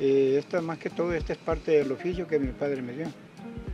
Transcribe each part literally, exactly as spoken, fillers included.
Eh, esta más que todo, esta es parte del oficio que mi padre me dio. Ujú.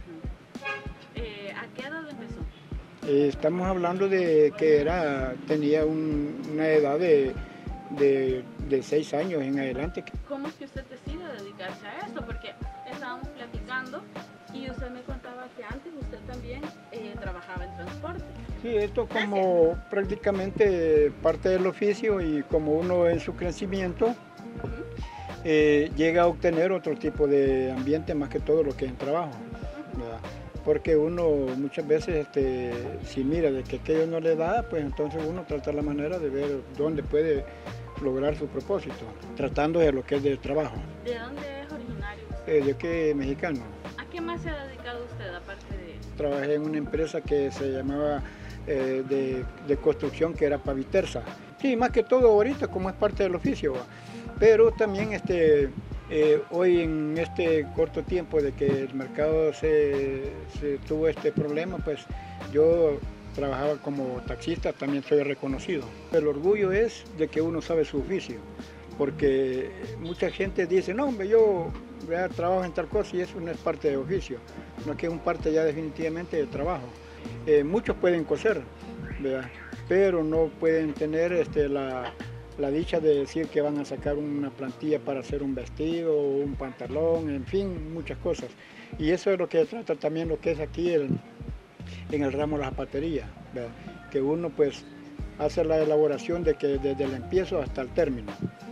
Eh, ¿a qué edad empezó? Eh, estamos hablando de que era, tenía un- una edad de, de, de seis años en adelante. ¿Cómo es que usted decide dedicarse a esto? Porque estábamos platicando y usted me contaba que antes usted también eh, trabajaba en transporte. Sí, esto como prácticamente parte del oficio y como uno en su crecimiento Ujú. eh, llega a obtener otro tipo de ambiente más que todo lo que es en trabajo, ¿verdad? Porque uno muchas veces este, si mira de que aquello no le da, pues entonces uno trata la manera de ver dónde puede lograr su propósito, tratando de lo que es de trabajo. ¿De dónde es originario usted? Eh, yo que mexicano, ¿A qué más se ha dedicado usted aparte de eso? trabajé en una empresa que se llamaba eh, de, de construcción que era Pavitersa. Sí, más que todo ahorita como es parte del oficio, ¿va? Pero también este, eh, hoy en este corto tiempo de que el mercado se, se tuvo este problema, pues yo trabajaba como taxista, también soy reconocido. El orgullo es de que uno sabe su oficio, porque mucha gente dice, no hombre, yo ya trabajo en tal cosa y eso no es parte de oficio, no es que es un parte ya definitivamente de trabajo. Eh, muchos pueden coser, ¿verdad? Pero no pueden tener este, la, la dicha de decir que van a sacar una plantilla para hacer un vestido, un pantalón, en fin, muchas cosas. Y eso es lo que trata también lo que es aquí el, en el ramo de la zapatería, ¿verdad? Que uno pues hace la elaboración de que desde el empiezo hasta el término.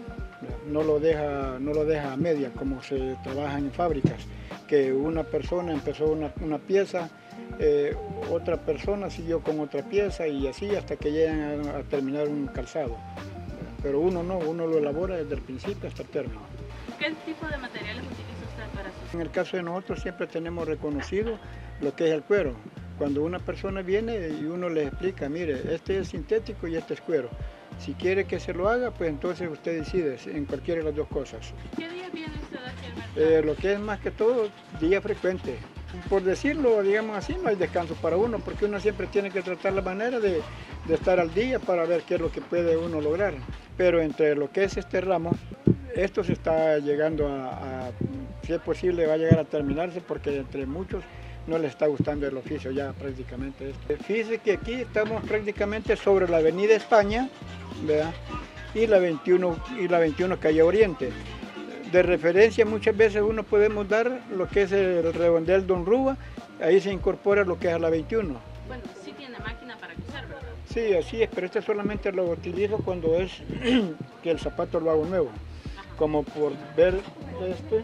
No lo deja, no lo deja a media como se trabaja en fábricas, que una persona empezó una, una pieza, eh, otra persona siguió con otra pieza y así hasta que llegan a, a terminar un calzado. Pero uno no, uno lo elabora desde el principio hasta el término. ¿Qué tipo de materiales utiliza usted para sus... En el caso de nosotros siempre tenemos reconocido lo que es el cuero. Cuando una persona viene y uno le explica, mire, este es sintético y este es cuero. Si quiere que se lo haga, pues entonces usted decide en cualquiera de las dos cosas. ¿Qué días viene usted aquí al mercado? Eh, lo que es más que todo, día frecuente. Por decirlo, digamos así, no hay descanso para uno, porque uno siempre tiene que tratar la manera de, de estar al día para ver qué es lo que puede uno lograr. Pero entre lo que es este ramo, esto se está llegando a, a si es posible, va a llegar a terminarse, porque entre muchos no les está gustando el oficio ya prácticamente. Fíjese que aquí estamos prácticamente sobre la avenida España, ¿verdad? Y la veintiuno, y la veintiuno calle Oriente. De referencia muchas veces uno podemos dar lo que es el redondel Don Rúa, ahí se incorpora lo que es a la veintiuno. Bueno, sí tiene máquina para coser, ¿verdad? Sí, así es, pero este solamente lo utilizo cuando es que el zapato lo hago nuevo. Como por ver este.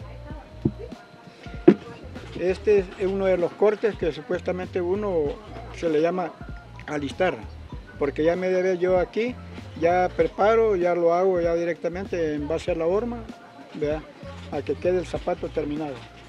Este es uno de los cortes que supuestamente uno se le llama alistar, porque ya me debe yo aquí, ya preparo, ya lo hago ya directamente en base a la horma, ¿verdad? A que quede el zapato terminado.